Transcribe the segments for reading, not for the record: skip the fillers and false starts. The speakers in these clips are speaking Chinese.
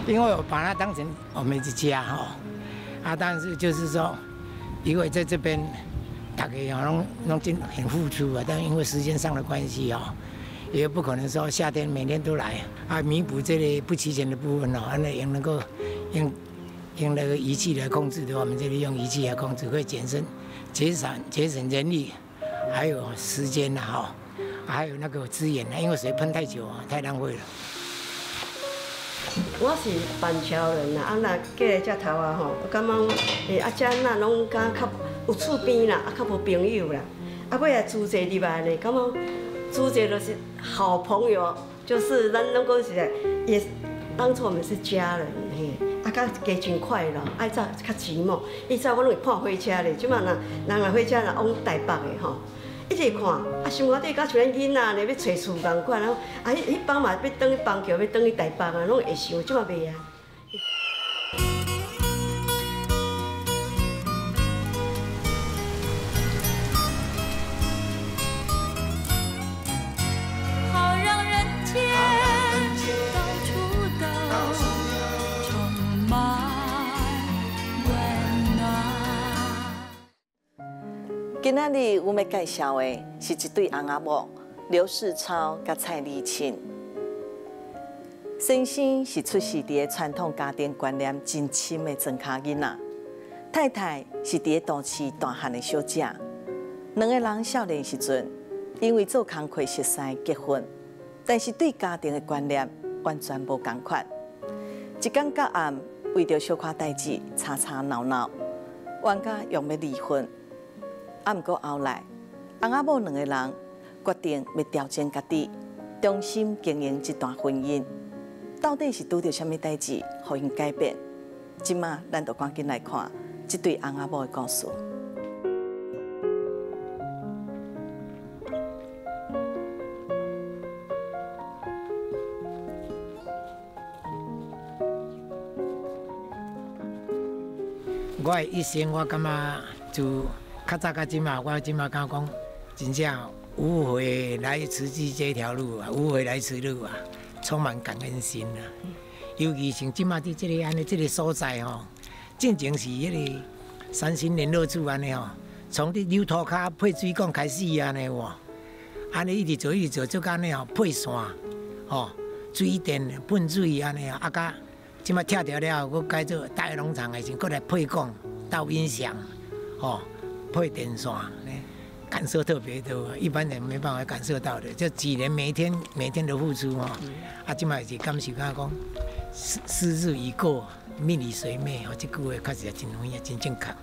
因为我把它当成我们的家但是就是说，因为在这边大家弄真很付出但因为时间上的关系也不可能说夏天每天都来弥补这类不齐全的部分那也能够用那个仪器来控制的话，我们这里用仪器来控制，会节省人力，还有时间还有那个资源因为水喷太久太浪费了。 我是板桥人若过来这头我感觉这那拢较有厝边啦，较无朋友啦，尾来住者入来呢，感觉住者就是好朋友，就是咱拢讲实在，也当初我们是家人较加真快乐，早较寂寞，以前我拢会看火车咧，即马人若火车若往台北的一直看生活底甲像咱囡仔咧要找厝共款迄帮嘛要转去邦桥，要转去台北拢会想，即马袂好让人间到处都充满温暖。 今仔日我们介绍的是一对翁仔某刘世超甲蔡丽琴。先生是出世伫传统家庭观念真深的庄脚囡仔，太太是伫都市大汉的小姐。两个人少年时阵因为做工课熟识结婚，但是对家庭的观念完全无同款。一天到暗为着小可代志吵吵闹闹，冤家用要离婚。毋过后来，翁仔某两个人决定要调整家己，重新经营这段婚姻。到底是拄着什么代志，互因改变？即马咱就赶紧来看这对翁仔某的故事。 我的一生，我感觉就较早到即马，我即马敢讲，真正无悔来慈济这条路无悔来此路充满感恩心尤其像即马伫这个安尼这个所在正正是迄个三星联络处安尼从你扭土骹配水管开始安尼安尼一直做做到安尼配线水电喷水安尼甲即马拆掉了，我改做大农场的时，过来配管、倒音响，配电线，感受特别多，一般人没办法感受到的。这几年每天的付出即马是感受讲时日已过，命里随妹这句话确实真有影，真正确。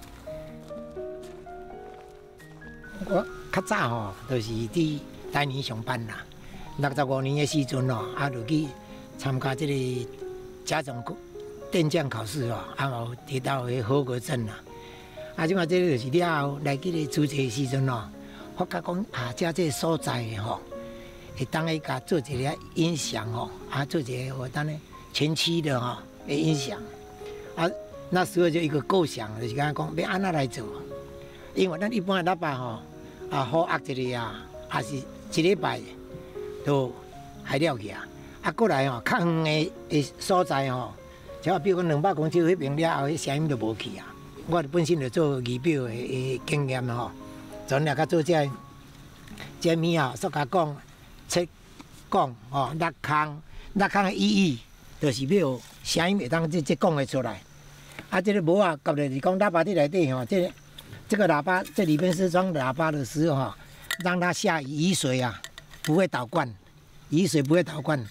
我较早就是伫台泥上班啦，65年的时阵就去参加这个家长电匠考试有得到迄合格证即马这就是了后来去主持的时阵发觉讲这所在会当去甲做一个音响做一个当咧前期的音响那时候就一个构想，就是讲要安怎来做，因为咱一般的喇叭好压一个也是一礼拜都还了去过来较远的所在像比如讲200公尺迄边了后，迄声音就无去我本身就做仪表的经验全了甲做这物塑胶管、切管落空的意义，就是要声音会当这讲会出来。这个无搞的是讲喇叭在内底这个喇叭这里边是装喇叭的时候让它下雨水不会倒灌，雨水不会倒灌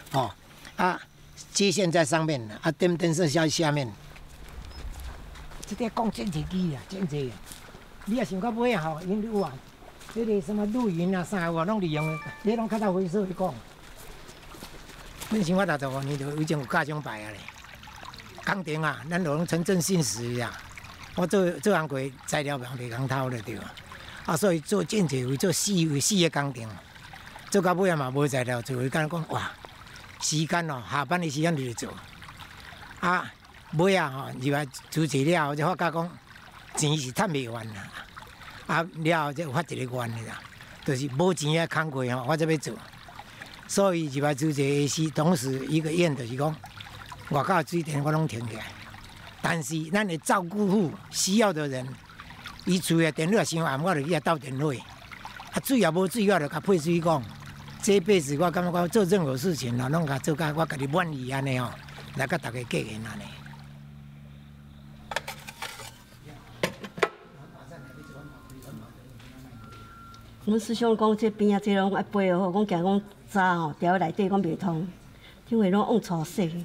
接线在上面电视在下面。这个讲真侪机真侪。你也想到尾因有这个什么录音啥拢利用，你拢较早回说去讲。恁像我65年就已经有家长牌咧，工程咱就拢纯正信实我做工过材料袂讲偷了对所以做真侪位做4个工程，做到尾嘛无材料做，会讲哇。时间下班的时间就做，尾入来主持了后，就发觉讲钱是赚袂完了后就发一个愿的就是无钱的工课我才要做，所以入来主持的是同时一个愿，就是讲外口的水电我拢停起来。但是咱的照顾户需要的人，伊厝的电热伤暗，我就去遐斗电火。啊，水也无水，我就甲配水管。这辈子我感觉我做任何事情咯，拢甲做甲我家己满意安尼吼，来甲大家结缘安尼。 阮师兄讲，这边啊，这拢爱背好，讲惊讲渣吼，掉内底讲袂通，因为拢往粗细。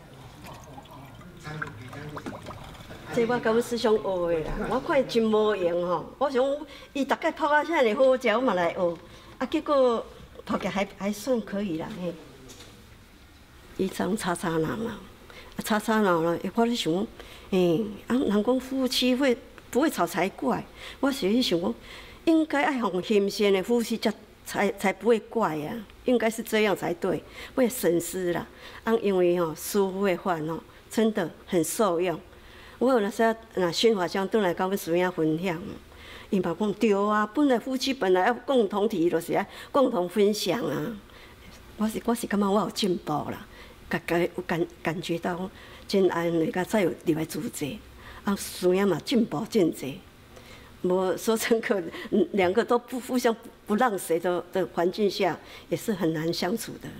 这我甲阮师兄学的啦，我看伊真无用吼，我想伊大概泡啊遐尼好食，我嘛来学，啊结果泡起还算可以啦嘿。伊常吵吵闹闹，吵吵闹闹，我咧想，人讲夫妻会不会吵才怪？我是咧想讲，应该爱互欣善的夫妻才不会怪啊，应该是这样才对，会省思啦。因为师傅的饭真的很受用。我有那时宣华乡转来跟阮师兄分享，伊嘛讲对啊，本来夫妻本来要共同体，就是要共同分享啊。我是感觉我有进步啦。有感觉到真安尼，甲再有入来组织，师兄嘛进步真济。我说真可，两个都不互相不让谁的环境下，也是很难相处的。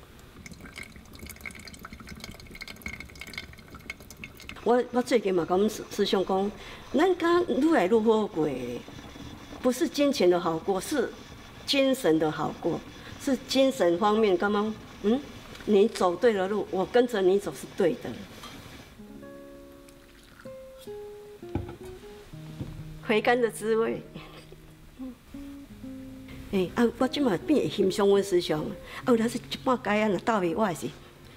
我最近嘛跟阮师兄讲，咱敢愈来愈好过，不是金钱的好过，是精神的好过，是精神方面刚刚你走对了路，我跟着你走是对的。回甘的滋味。我即马变会欣赏阮师兄，有当时一半街若倒去，我也是，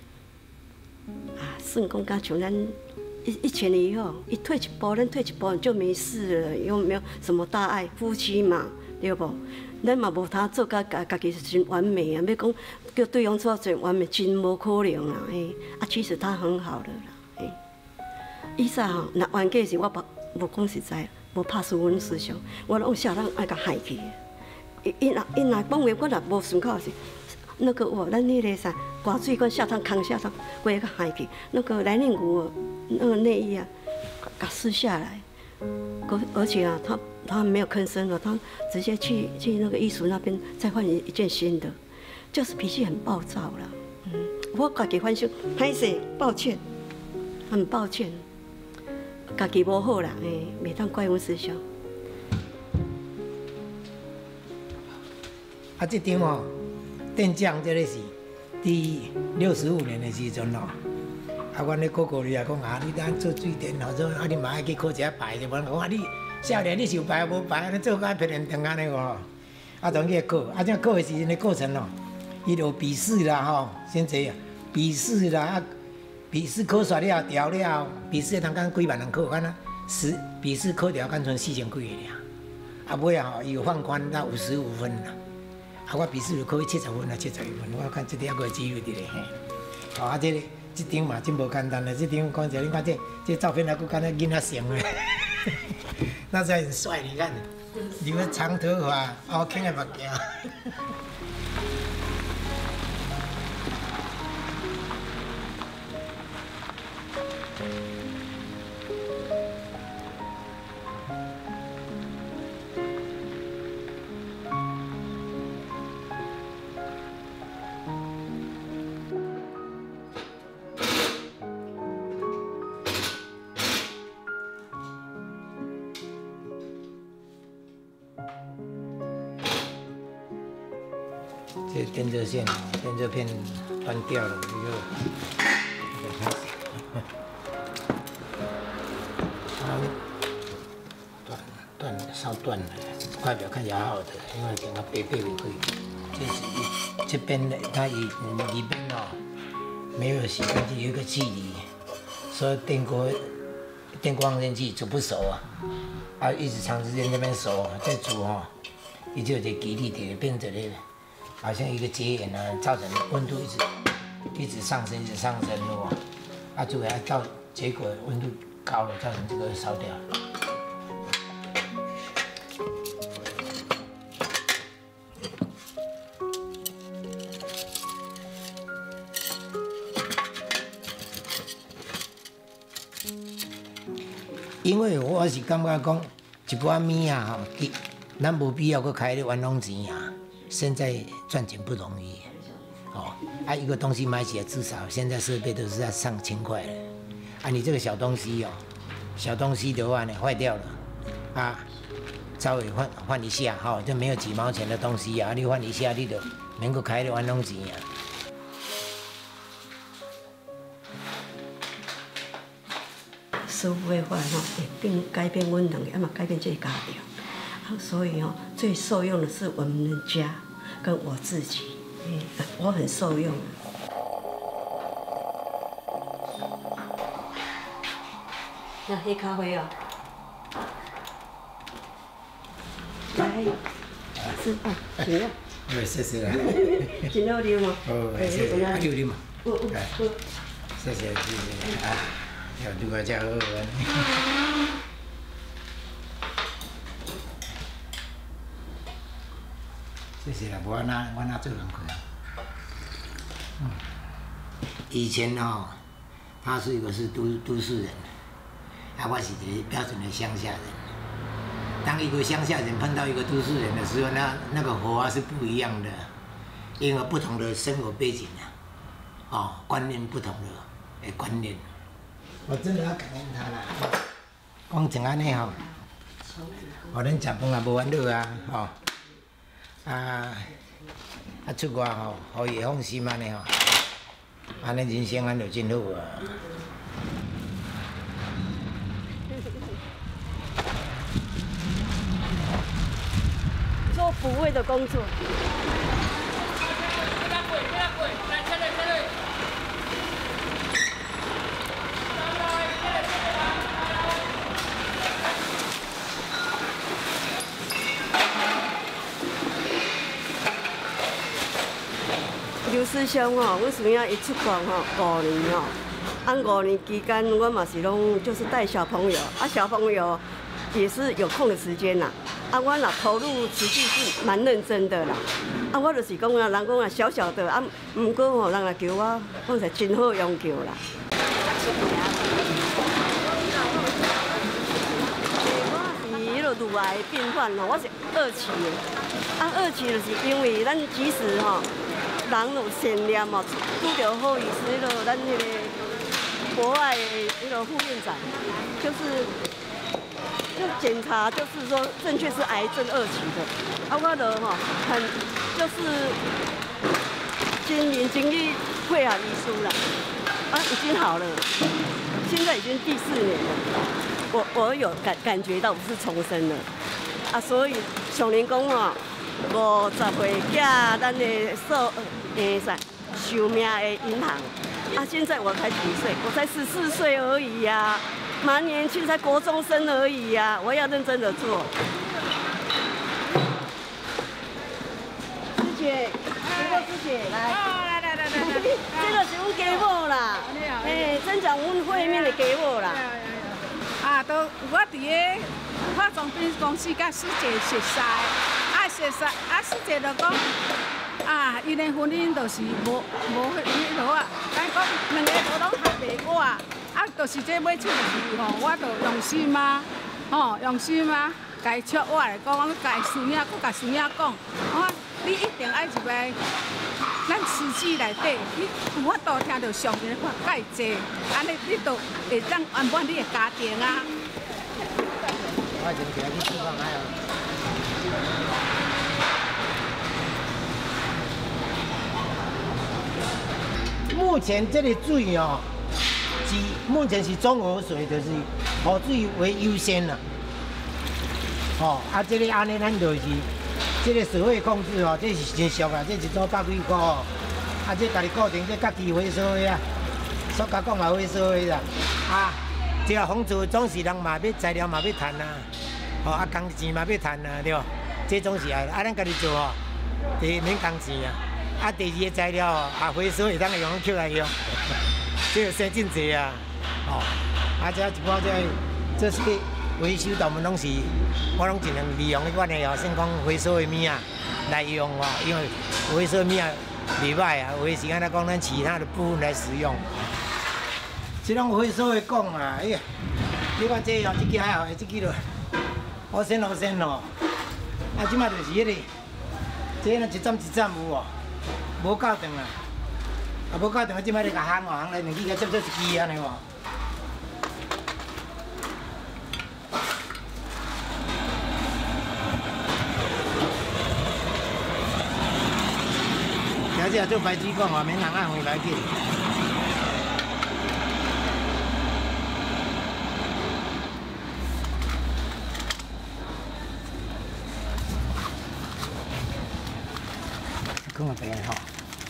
算讲敢像咱一前一后，伊退一步，咱退一步就没事了，又没有什么大碍，夫妻嘛，对不？咱嘛无他做家己是真完美啊！要讲叫对方做真完美，真无可能啦。其实他很好的啦。以前若冤家是我无讲实在，无拍输阮师兄，我拢下当爱甲害去。伊若讲话，我若无顺口是，那个咱迄个啥挂水管下趟扛下趟，我也甲害去。那个来年股那个内衣啊，甲撕下来，而且他没有吭声了，他直接去那个衣橱那边再换一件新的，就是脾气很暴躁了。我家己反省，歹势，抱歉，很抱歉，家己无好啦，袂当怪阮师兄。 这张电匠这个是第65年的时阵阮咧哥哥你也讲你当做水电你嘛爱去考一下牌的，无人讲你。少年你受牌无牌，你做甲漂亮长安尼当去考，这考的时阵的过程伊就笔试啦先这笔试啦，笔试考煞了调了，笔试通讲几万人考，笔试考调，敢剩4000几个尔。尾伊有放宽到55分啦。我笔试就考70分啊，71分，我看这点还有几率的咧。这张嘛真无简单的，这张讲起来，你看这照片还佫敢那囡仔像的。那才很帅，你看，留个长头发，凹起的目镜。这电热线、电热片断掉了，烧断了，外表看起来好好的，因为给它背背可以。这边的它里边没有洗干净，有一个气离，所以电锅放进去煮不熟一直长时间那边熟，再煮它就有点给力点，变成了好像一个结眼造成温度一直上升，最后到结果温度高了，造成这个烧掉了。 因为我是感觉讲一般物啊，吼，咱无必要去开咧冤枉钱啊。现在赚钱不容易，哦，啊，一个东西买起来至少现在设备都是要上千块了，啊，你这个小东西哦，小东西的话呢坏掉了，啊，稍微换一下哈，就没有几毛钱的东西啊，你换一下你就能够开咧冤枉钱啊。 师傅的话吼，会改变阮两个，也嘛改变这个家庭。所以最受用的是我们的家跟我自己，我很受用。那黑咖啡啊，来，吃饭，请了。 谢谢啦。 请了啉吗？ 谢谢，啊，你有啉嘛？ 嗯。 谢谢啊，要如果这好玩。谢谢啦，我哪做人亏啊？以前哦，他是一个都市人，啊，我是一个标准的乡下人。当一个乡下人碰到一个都市人的时候，那个火啊是不一样的，因为不同的生活背景啊，哦，观念不同的观念。我真的要感恩他啦。讲像安尼吼，互恁食饭也无烦恼啊，吼。出外吼，互伊放心安尼吼，安尼人生安就真好啊。 做抚慰的工作。刘师兄哦，为什么要一出国5年哦？按5年期间，我嘛是拢就是带小朋友，小朋友也是有空的时间啦。我若投入持续是蛮认真的啦。我就是讲人讲小小的毋过人来求我，我是真好用求啦。我是迄个乳癌病患我是2期的。2期就是因为咱即使人有善念拄着好意思，咱迄个国外的迄个副院长，就检查，就是说正确是癌症2期的。我就很就是精明精力配合医师啦，已经好了，现在已经第4年了。我有感觉到我是重生了，所以上年讲50岁寄咱的寿命的银行，现在我才几岁？我才14岁而已呀，蛮年轻，才国中生而已呀，我要认真的做。师姐，师姐来，来，这个是阮家母啦，增长阮会面的家母啦。 都我伫个化妆品公司甲师姐熟识，师姐就讲因的婚姻就是无迄落咱讲2个都拢合袂我，就是这买手就是我就用心用心家祝我来讲，我家师兄佫家师兄讲，你一定爱入来咱师姊内底，你有法度听到上帝的话介济，安尼你就会当圆满你的家庭啊。 我先行去厨房来哦。目前这个水目前是中和水，就是河水为优先啦。这个安尼咱就是这个水位控制这是真俗啊，这一组100几块这家己固定，这家己回收的啊，塑胶管嘛回收的啦。一个房子总是人嘛要材料嘛要赚啊，工钱嘛要赚啊，对吧？这总是爱咱家己做第一免工钱啊，第2个材料回收会当用捡来用，这个省真济啊，这一般这些维修大部分拢是我拢尽量利用阮的算讲回收的物来用因为回收的物袂歹有的时间来讲咱其他的部分来使用。这种回收的讲哎呀， 你看这哦，这支还好，这支就好鲜好鲜哦。啊，即摆就是迄个，这呢一站一站有哦，无够长啊，啊无够长，即摆咧甲烘哦，烘来两支甲接做一支安尼哦。而且做白纸讲哦，免人按回来去。看我这个哈，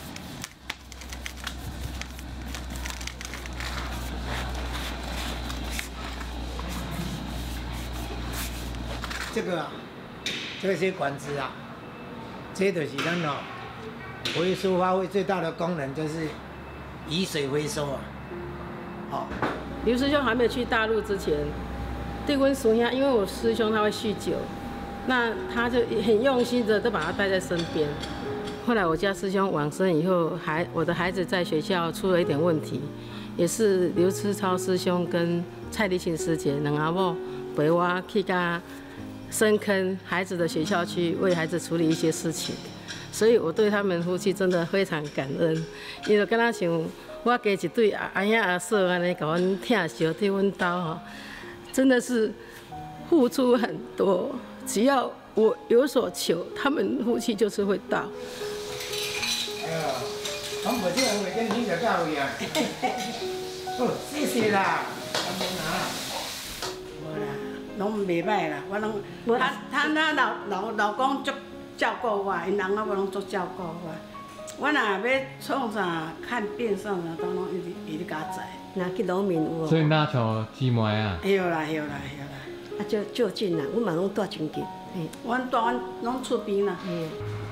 这个啊，这些管子啊，这就是咱哦。回收发挥最大的功能就是以水回收啊。好， 刘师兄还没有去大陆之前，对温叔兄，因为我师兄他会酗酒，那他就很用心的都把他带在身边。后来我家师兄往生以后，我的孩子在学校出了一点问题，也是刘思超师兄跟蔡丽琴师姐两阿母陪我去甲深坑孩子的学校去为孩子处理一些事情。所以我对他们夫妻真的非常感恩，因为敢若像我家一对阿兄阿嫂安尼，甲阮疼惜替阮兜吼，真的是付出很多。只要我有所求，他们夫妻就是会到。 哎呦，讲无这个话，跟你就到位啊。哦，谢谢啦，感恩啊。 无啦，拢袂歹啦，我拢他老公足。照顾我，因人我拢足照顾我。我若要创啥看病啥啥，都拢伊咧甲我载。 若去农民有哦。 所以那像姊妹啊。 会啦。 啊，就近啦，阮嘛拢住真近。嘿， 阮住阮拢厝边啦。 嘿。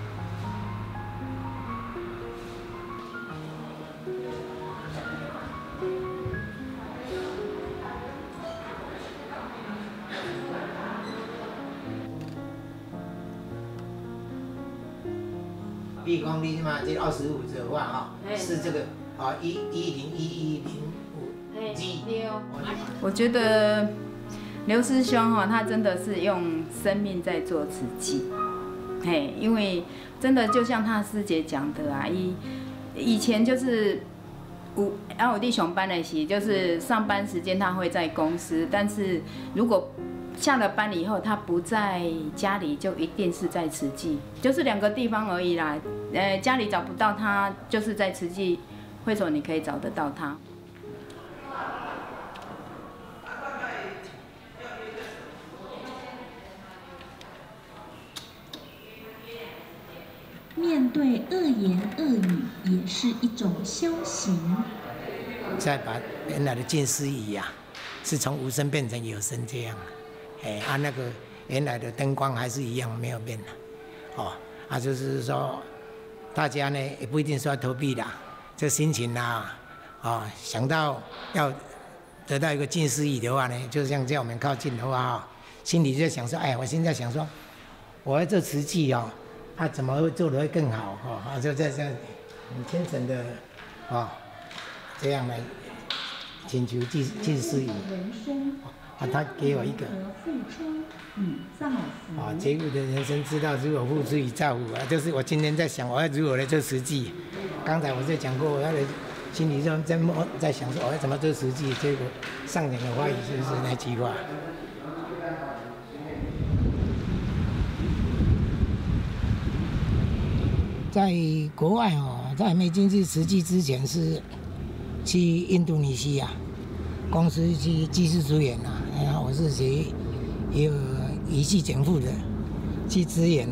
比如讲你嘛，这25折话哈，是这个啊1101105 G。 我觉得刘师兄哈，他真的是用生命在做慈济，嘿，因为真的就像他师姐讲的啊，以前就是有弟上班的时，就是上班时间他会在公司，但是如果下了班以后，他不在家里，就一定是在慈济，就是2个地方而已啦。家里找不到他，就是在慈济会所，你可以找得到他。 面对恶言恶语，也是一种修行。 再把原来的近视仪啊，是从无声变成有声这样。那个原来的灯光还是一样没有变的，就是说，大家呢也不一定说要投币啦，这心情啦，想到要得到一个近视仪的话呢，就像叫我们靠近的话，心里就想说，哎，我现在想说，我要做慈济哦，怎么会做得会更好就这样很虔诚的这样来请求近视仪。他给我一个觉悟的人生之道，如何付出与造福就是我今天在想，我要如何来做慈济。刚才我就讲过，我要心里上在想说，我要怎么做慈济，结果上人的话语就是那句话。在国外在还没进去慈济之前，是去印度尼西亚公司去技术支援我是学一个仪器减负的，去支援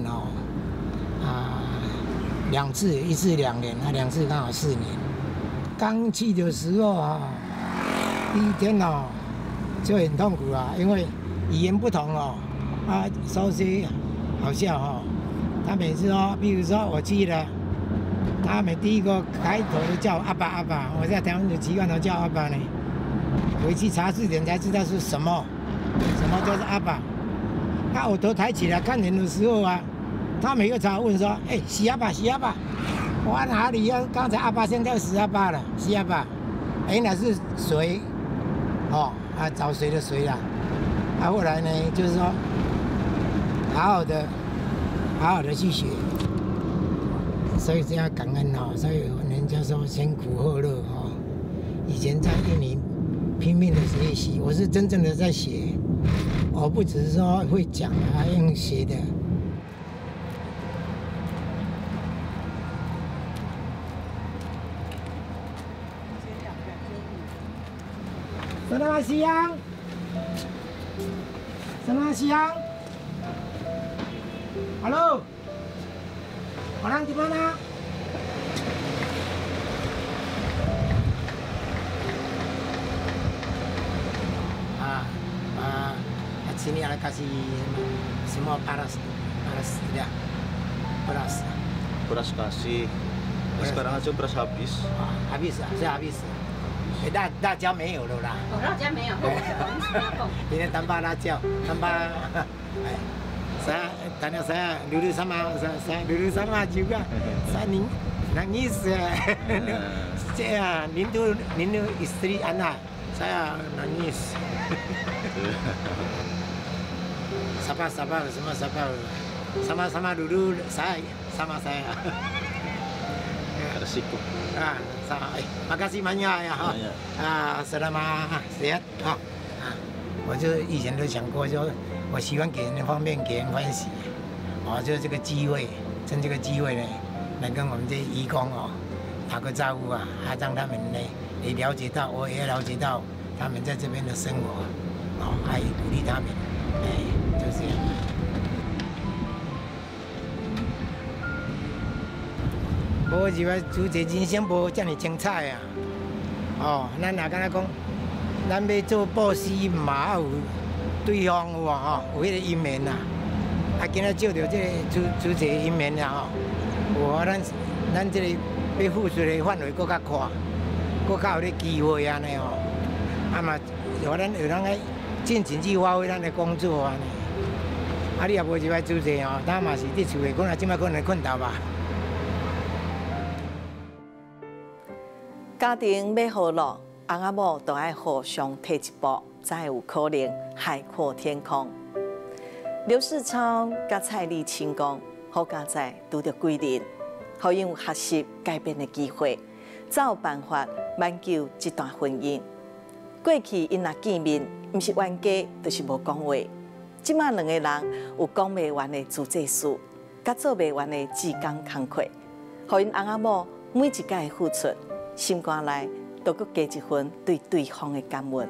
2次，1次2年，2次刚好4年。刚去的时候第一天就很痛苦因为语言不同稍微好笑他每次比如说我去了，他第一个开头就叫阿爸阿爸，我在台湾就习惯都叫阿爸呢。回去查字典才知道是什么叫做阿爸。我头抬起来看人的时候他每个查问说：“洗阿爸，洗阿爸。”我哪里呀？刚才阿爸现在洗阿爸了，洗阿爸。原来是水啊，找谁的谁啦。啊，后来呢，就是说，好好的去学。所以这样感恩哦，所以人家说先苦后乐哦。以前在印尼拼命的学习，我是真正的在学，我不只是说会讲啊，用学的。Selamat siang. Selamat siang. Halo. Orang di mana? Sini ada kasih semua paras tidak beras. Beras kasih. Sekarang aja beras habis. Habis ah, saya habis. 辣椒没有了啦。 辣椒没有。 今天tambah辣椒, tambah. Saya tanya saya dulu sama juga. Saya nangis. Saya rindu istri anak. Saya nangis. Sabar, semua sabar. Sama-sama dulu sama saya. Resiko. makasih banyak ya哈。selamat sehat 哈。我就以前都想过，说我喜欢给人方便，给人欢喜。就这个机会，趁这个机会呢，来跟我们这些义工打个招呼啊，让他们呢也了解到，我也了解到他们在这边的生活，还鼓励他们，就这样。无是话煮一人生无遮尔精彩啊！咱若敢若讲，咱要做布施嘛，有对方有有迄个因缘呐。今仔照着这个煮一个因缘啦有咱这个要付出的范围搁较宽，搁较有咧机会安尼嘛，让咱来尽情去发挥咱的工作安尼。你也无一摆煮者咱嘛是伫厝内，可能即摆可能困倒吧。 家庭要和乐，翁仔某都爱互相退一步，才有可能海阔天空。刘世超甲蔡丽清讲，好家在拄着贵人，互因有学习改变的机会，才有办法挽救这段婚姻。过去因若见面，毋是冤家，就是无讲话。即马两个人有讲袂完的自制事，甲做袂完的志工工课，互因翁仔某每一届的付出。心肝内都搁加一份对对方的感恩。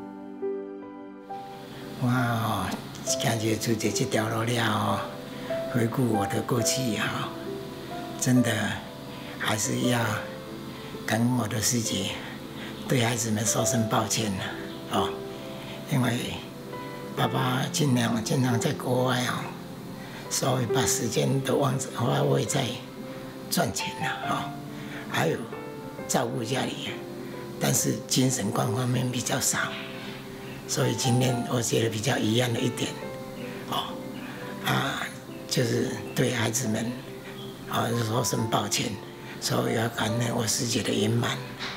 我感觉走这条路了回顾我的过去真的还是要感恩我的师姐，对孩子们说声抱歉因为爸爸经常在国外所以把时间都花费在赚钱了还有。照顾家里，但是精神各方面比较少，所以今天我觉得比较遗憾的一点，就是对孩子们说声抱歉，所以要感恩我师姐的圆满。